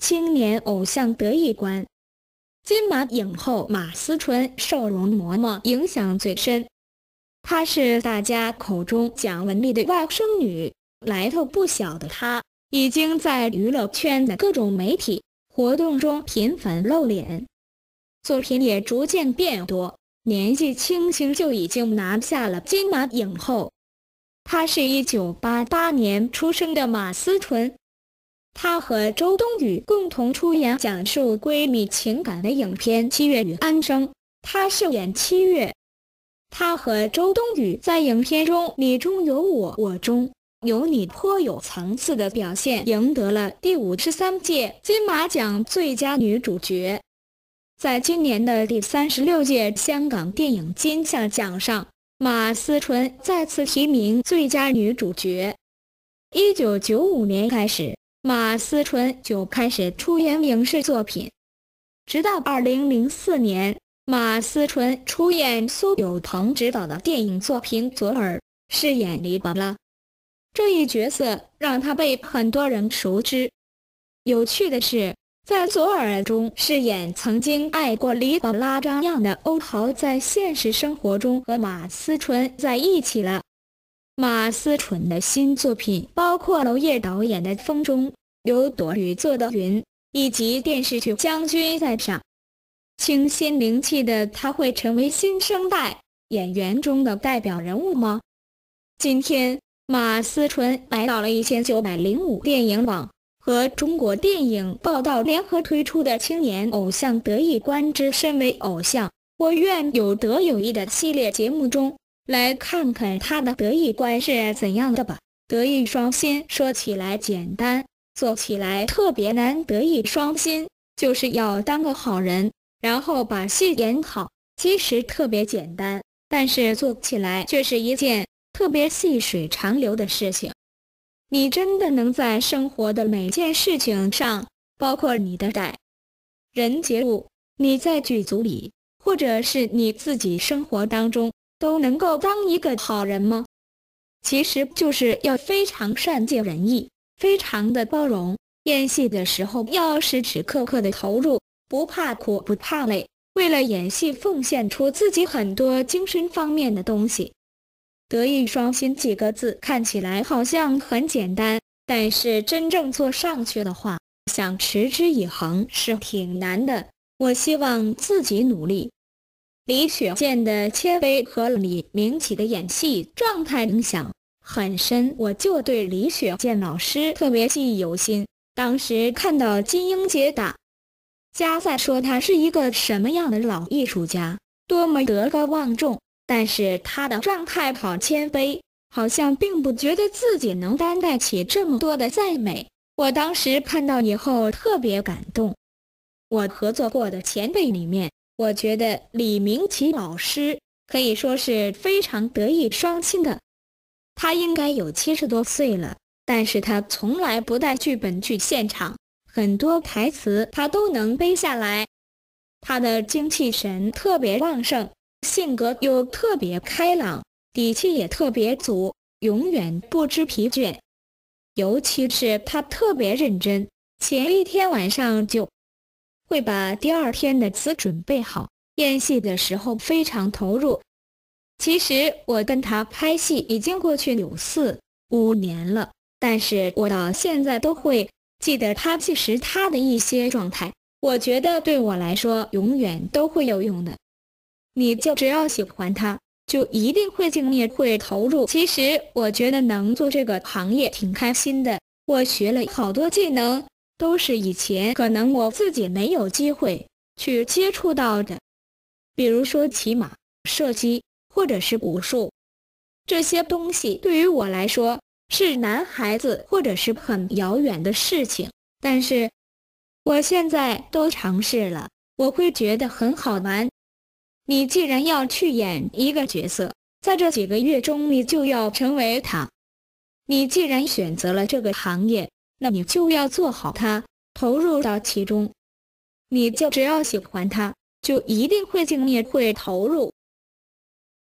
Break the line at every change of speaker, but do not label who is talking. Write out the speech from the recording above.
青年偶像得意观。金马影后马思纯受容嬷嬷影响最深，她是大家口中讲文丽的外甥女，来头不小的她，已经在娱乐圈的各种媒体活动中频繁露脸，作品也逐渐变多，年纪轻轻就已经拿下了金马影后。她是1988年出生的马思纯，她和周冬雨共同出演讲述闺蜜情感的影片《七月与安生》，她饰演七月。她和周冬雨在影片中你中有我，我中有你颇有层次的表现，赢得了第53届金马奖最佳女主角。在今年的第36届香港电影金像奖上，马思纯再次提名最佳女主角。1995年开始，马思纯就开始出演影视作品，直到2004年，马思纯出演苏有朋执导的电影作品《左耳》，饰演黎巴拉。这一角色让她被很多人熟知。有趣的是，在《左耳》中饰演曾经爱过黎巴拉张漾的欧豪，在现实生活中和马思纯在一起了。马思纯的新作品包括娄烨导演的《风中》，由朵雨做的《云》，以及电视剧《将军在上》。清新灵气的她会成为新生代演员中的代表人物吗？今天，马思纯来到了1905电影网和中国电影报道联合推出的青年偶像得意观之身为偶像，我愿有德有义的系列节目中，来看看他的得意观是怎样的吧。德艺双馨说起来简单，做起来特别难。德艺双馨就是要当个好人，然后把戏演好，其实特别简单，但是做起来却是一件特别细水长流的事情。你真的能在生活的每件事情上，包括你的待人接物，你在剧组里，或者是你自己生活当中，都能够当一个好人吗？其实就是要非常善解人意，非常的包容，演戏的时候要时时刻刻的投入，不怕苦不怕累，为了演戏奉献出自己很多精神方面的东西。德艺双馨几个字看起来好像很简单，但是真正做上去的话，想持之以恒是挺难的。我希望自己努力。李雪健的谦卑和李明启的演戏状态影响很深，我就对李雪健老师特别记忆犹新。当时看到金鹰节打加赛，说他是一个什么样的老艺术家，多么德高望重，但是他的状态好谦卑，好像并不觉得自己能担待起这么多的赞美。我当时看到以后特别感动。我合作过的前辈里面，我觉得李明启老师可以说是非常德艺双馨的。他应该有70多岁了，但是他从来不带剧本去现场，很多台词他都能背下来。他的精气神特别旺盛，性格又特别开朗，底气也特别足，永远不知疲倦。尤其是他特别认真，前一天晚上就会把第二天的词准备好，演戏的时候非常投入。其实我跟他拍戏已经过去有4、5年了，但是我到现在都会记得他其实他的一些状态，我觉得对我来说永远都会有用的。你就只要喜欢他，就一定会敬业会投入。其实我觉得能做这个行业挺开心的，我学了好多技能，都是以前可能我自己没有机会去接触到的，比如说骑马、射击或者是武术，这些东西对于我来说是男孩子或者是很遥远的事情，但是我现在都尝试了，我会觉得很好玩。你既然要去演一个角色，在这几个月中你就要成为他。你既然选择了这个行业，那你就要做好它，投入到其中。你就只要喜欢它，就一定会敬业会投入。